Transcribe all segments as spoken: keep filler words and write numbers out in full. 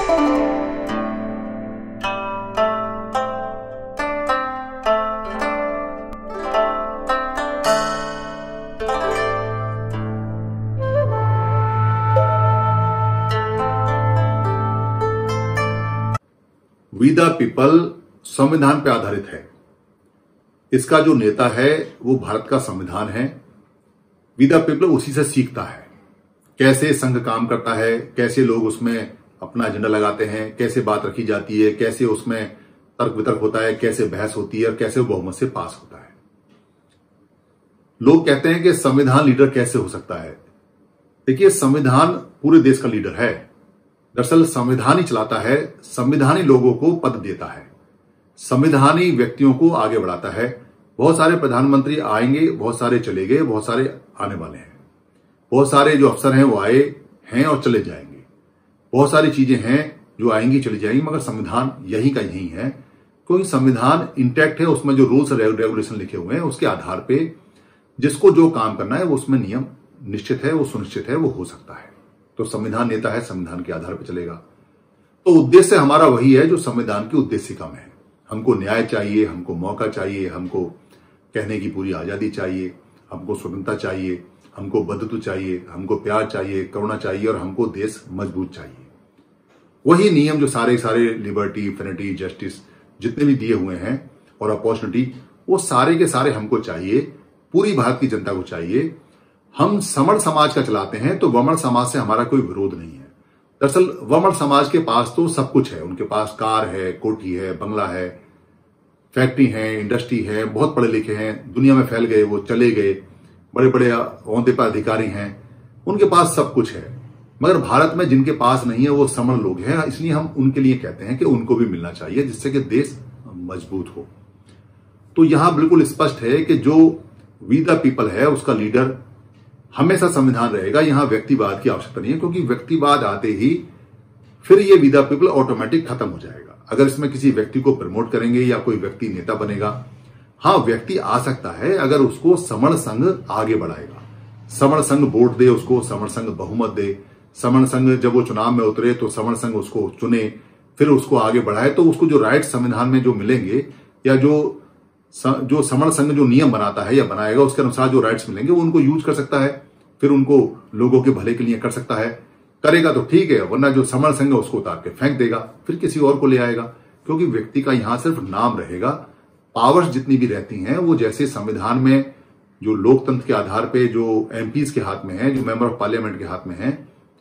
We the people संविधान पर आधारित है। इसका जो नेता है वो भारत का संविधान है। वी द पीपल उसी से सीखता है, कैसे संघ काम करता है, कैसे लोग उसमें अपना एजेंडा लगाते हैं, कैसे बात रखी जाती है, कैसे उसमें तर्क वितर्क होता है, कैसे बहस होती है और कैसे वो बहुमत से पास होता है। लोग कहते हैं कि संविधान लीडर कैसे हो सकता है। देखिए, संविधान पूरे देश का लीडर है। दरअसल संविधान ही चलाता है, संविधान ही लोगों को पद देता है, संविधान ही व्यक्तियों को आगे बढ़ाता है। बहुत सारे प्रधानमंत्री आएंगे, बहुत सारे चले गए, बहुत सारे आने वाले हैं, बहुत सारे जो अफसर हैं वो आए हैं और चले जाएंगे, बहुत सारी चीजें हैं जो आएंगी चली जाएंगी, मगर संविधान यही का यही है। क्योंकि संविधान इंटैक्ट है, उसमें जो रूल्स रेगुलेशन लिखे हुए हैं उसके आधार पर जिसको जो काम करना है वो उसमें नियम निश्चित है, वो सुनिश्चित है, वो हो सकता है। तो संविधान नेता है, संविधान के आधार पर चलेगा। तो उद्देश्य हमारा वही है जो संविधान के उद्देश्य कम है। हमको न्याय चाहिए, हमको मौका चाहिए, हमको कहने की पूरी आजादी चाहिए, हमको स्वतंत्रता चाहिए, हमको बंधुत्व चाहिए, हमको प्यार चाहिए, करुणा चाहिए और हमको देश मजबूत चाहिए। वही नियम जो सारे सारे लिबर्टी, फ्रेनिटी, जस्टिस जितने भी दिए हुए हैं और अपॉर्चुनिटी, वो सारे के सारे हमको चाहिए, पूरी भारत की जनता को चाहिए। हम समण समाज का चलाते हैं तो वमन समाज से हमारा कोई विरोध नहीं है। दरअसल वमन समाज के पास तो सब कुछ है, उनके पास कार है, कोठी है, बंगला है, फैक्ट्री है, इंडस्ट्री है, बहुत पढ़े लिखे हैं, दुनिया में फैल गए, वो चले गए, बड़े बड़े ओहदे पर अधिकारी हैं, उनके पास सब कुछ है। मगर भारत में जिनके पास नहीं है वो समण लोग हैं, इसलिए हम उनके लिए कहते हैं कि उनको भी मिलना चाहिए, जिससे कि देश मजबूत हो। तो यहां बिल्कुल स्पष्ट है कि जो वी द पीपल है उसका लीडर हमेशा संविधान रहेगा। यहां व्यक्तिवाद की आवश्यकता नहीं है, क्योंकि व्यक्तिवाद आते ही फिर ये वी द पीपल ऑटोमेटिक खत्म हो जाएगा। अगर इसमें किसी व्यक्ति को प्रमोट करेंगे या कोई व्यक्ति नेता बनेगा, हाँ व्यक्ति आ सकता है अगर उसको समण संघ आगे बढ़ाएगा, समण संघ वोट दे उसको, समण संघ बहुमत दे, समण संघ जब वो चुनाव में उतरे तो समण संघ उसको चुने, फिर उसको आगे बढ़ाए, तो उसको जो राइट संविधान में जो मिलेंगे या जो जो समण संघ जो नियम बनाता है या बनाएगा उसके अनुसार जो राइट्स मिलेंगे वो उनको यूज कर सकता है, फिर उनको लोगों के भले के लिए कर सकता है। करेगा तो ठीक है, वरना जो समण संघ है उसको उतार के फेंक देगा, फिर किसी और को ले आएगा। क्योंकि व्यक्ति का यहां सिर्फ नाम रहेगा, पावर्स जितनी भी रहती हैं वो जैसे संविधान में जो लोकतंत्र के आधार पे जो एमपीज के हाथ में है, जो मेंबर ऑफ पार्लियामेंट के हाथ में है,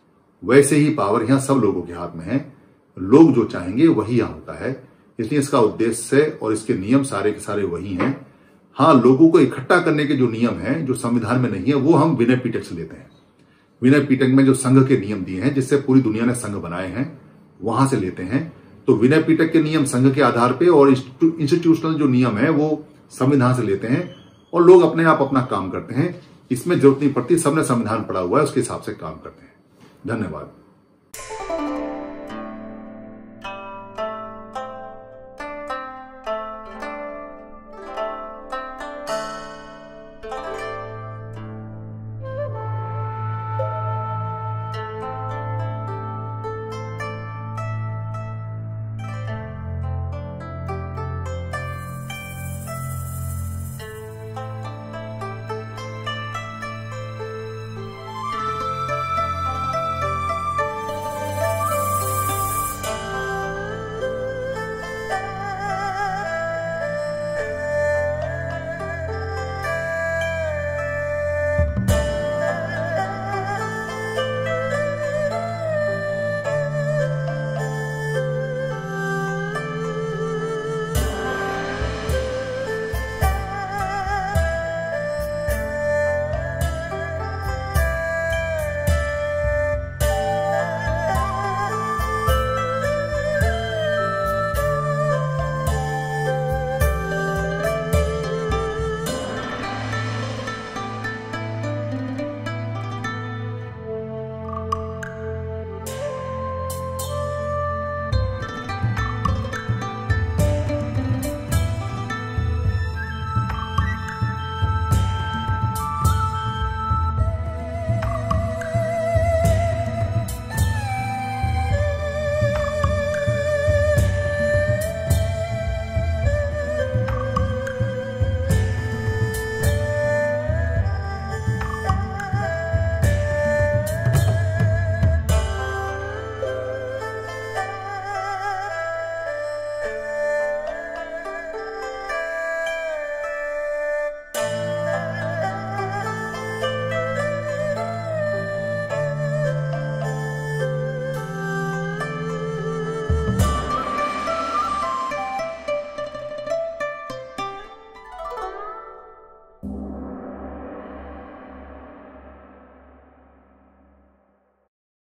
वैसे ही पावर यहां सब लोगों के हाथ में है। लोग जो चाहेंगे वही यहां होता है। इसलिए इसका उद्देश्य और इसके नियम सारे के सारे वही हैं। हाँ, लोगों को इकट्ठा करने के जो नियम हैं जो संविधान में नहीं है वो हम विनय पीटक से लेते हैं। विनय पीटक में जो संघ के नियम दिए हैं, जिससे पूरी दुनिया ने संघ बनाए हैं, वहां से लेते हैं। तो विनय पीटक के नियम संघ के आधार पे और इंस्टीट्यूशनल जो नियम है वो संविधान से लेते हैं और लोग अपने आप अपना काम करते हैं। इसमें जरूरत नहीं पड़ती, सबने संविधान पढ़ा हुआ है उसके हिसाब से काम करते हैं। धन्यवाद।